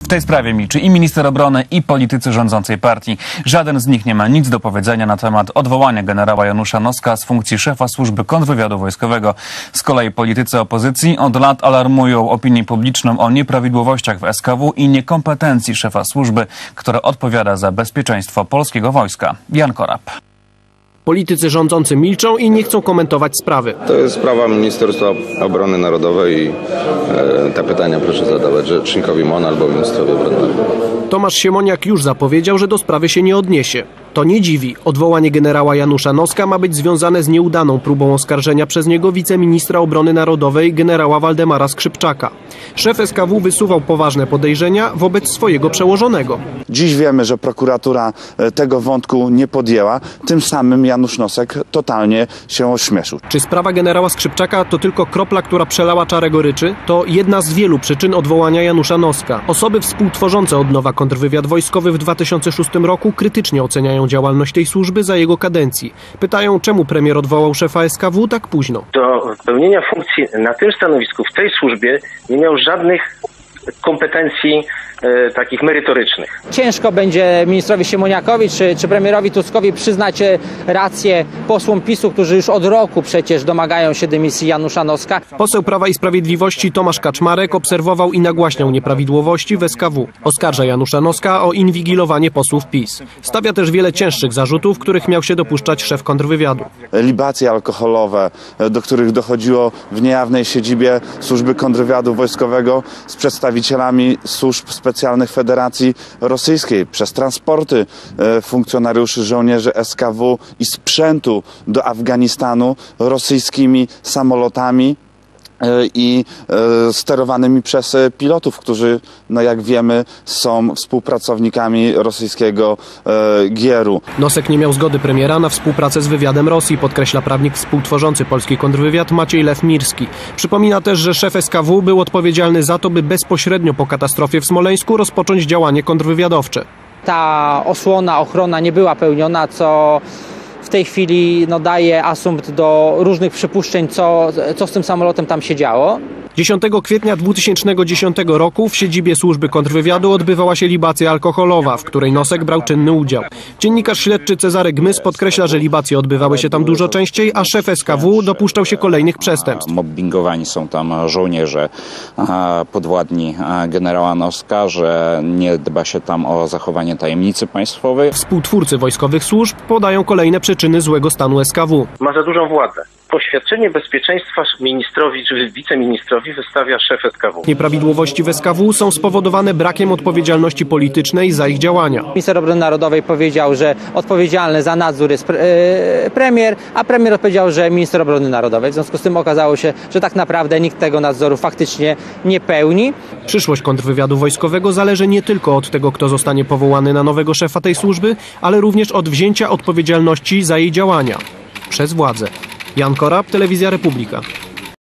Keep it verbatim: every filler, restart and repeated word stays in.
tej sprawie milczy i minister obrony, i politycy rządzącej partii. Żaden z nich nie ma nic do powiedzenia na temat odwołania generała Janusza Noska z funkcji szefa służby kontrwywiadu wojskowego. Z kolei politycy opozycji od lat alarmują opinię publiczną o nieprawidłowościach w S K W i niekompetencji szefa służby, która odpowiada za bezpieczeństwo polskiego wojska. Jan Korab. Politycy rządzący milczą i nie chcą komentować sprawy. To jest sprawa Ministerstwa Obrony Narodowej i e, te pytania proszę zadawać rzecznikowi M O N albo ministrowi obrony narodowej. Tomasz Siemoniak już zapowiedział, że do sprawy się nie odniesie. To nie dziwi. Odwołanie generała Janusza Noska ma być związane z nieudaną próbą oskarżenia przez niego wiceministra obrony narodowej generała Waldemara Skrzypczaka. Szef S K W wysuwał poważne podejrzenia wobec swojego przełożonego. Dziś wiemy, że prokuratura tego wątku nie podjęła. Tym samym Janusz Nosek totalnie się ośmieszył. Czy sprawa generała Skrzypczaka to tylko kropla, która przelała czarę goryczy? To jedna z wielu przyczyn odwołania Janusza Noska. Osoby współtworzące od nowa kontrwywiad wojskowy w dwa tysiące szóstym roku krytycznie oceniają działalność tej służby za jego kadencji. Pytają, czemu premier odwołał szefa S K W tak późno. Do pełnienia funkcji na tym stanowisku, w tej służbie nie miał żadnych kompetencji e, takich merytorycznych. Ciężko będzie ministrowi Siemoniakowi czy, czy premierowi Tuskowi przyznać rację posłom PiSu, którzy już od roku przecież domagają się dymisji Janusza Noska. Poseł Prawa i Sprawiedliwości Tomasz Kaczmarek obserwował i nagłaśniał nieprawidłowości w S K W. Oskarża Janusza Noska o inwigilowanie posłów PiS. Stawia też wiele cięższych zarzutów, których miał się dopuszczać szef kontrwywiadu. Libacje alkoholowe, do których dochodziło w niejawnej siedzibie służby kontrwywiadu wojskowego z przedstawicielami służb specjalnych Federacji Rosyjskiej, przez transporty funkcjonariuszy, żołnierzy S K W i sprzętu do Afganistanu rosyjskimi samolotami i sterowanymi przez pilotów, którzy, no jak wiemy, są współpracownikami rosyjskiego Gieru. Nosek nie miał zgody premiera na współpracę z wywiadem Rosji, podkreśla prawnik współtworzący polski kontrwywiad Maciej Lew-Mirski. Przypomina też, że szef S K W był odpowiedzialny za to, by bezpośrednio po katastrofie w Smoleńsku rozpocząć działanie kontrwywiadowcze. Ta osłona, ochrona nie była pełniona, co w tej chwili no, daje asumpt do różnych przypuszczeń, co, co z tym samolotem tam się działo. dziesiątego kwietnia dwa tysiące dziesiątego roku w siedzibie służby kontrwywiadu odbywała się libacja alkoholowa, w której Nosek brał czynny udział. Dziennikarz śledczy Cezary Gmys podkreśla, że libacje odbywały się tam dużo częściej, a szef S K W dopuszczał się kolejnych przestępstw. Mobbingowani są tam żołnierze podwładni generała Noska, że nie dba się tam o zachowanie tajemnicy państwowej. Współtwórcy wojskowych służb podają kolejne przyczyny złego stanu S K W. Ma za dużą władzę. Poświadczenie bezpieczeństwa ministrowi czy wiceministrowi wystawia szef S K W. Nieprawidłowości w S K W są spowodowane brakiem odpowiedzialności politycznej za ich działania. Minister Obrony Narodowej powiedział, że odpowiedzialny za nadzór jest pre, e, premier, a premier odpowiedział, że minister Obrony Narodowej. W związku z tym okazało się, że tak naprawdę nikt tego nadzoru faktycznie nie pełni. Przyszłość kontrwywiadu wojskowego zależy nie tylko od tego, kto zostanie powołany na nowego szefa tej służby, ale również od wzięcia odpowiedzialności za jej działania przez władzę. Jan Korab, Telewizja Republika.